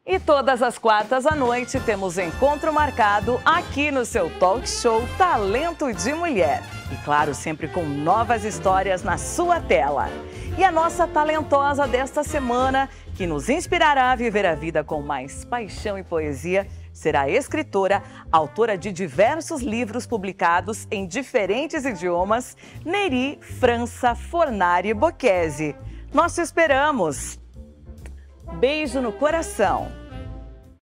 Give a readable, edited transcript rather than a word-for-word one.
E todas as quartas à noite temos encontro marcado aqui no seu talk show Talento de Mulher. E claro, sempre com novas histórias na sua tela. E a nossa talentosa desta semana, que nos inspirará a viver a vida com mais paixão e poesia, será a escritora, autora de diversos livros publicados em diferentes idiomas, Neri França Fornari Bocchese. Nós te esperamos! Beijo no coração!